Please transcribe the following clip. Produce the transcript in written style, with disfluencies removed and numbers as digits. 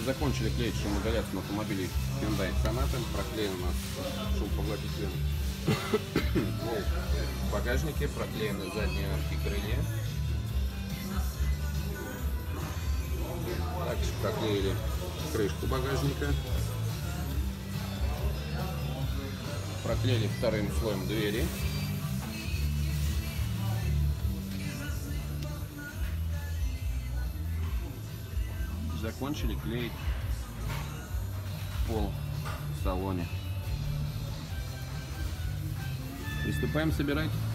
Закончили клеить шумоизоляцию на автомобиле Hyundai Sonata. Проклеен у нас шумопоглотителем в багажнике, проклеены задние арки крылья. Также проклеили крышку багажника. Проклеили вторым слоем двери. Закончили клеить пол в салоне. Приступаем собирать.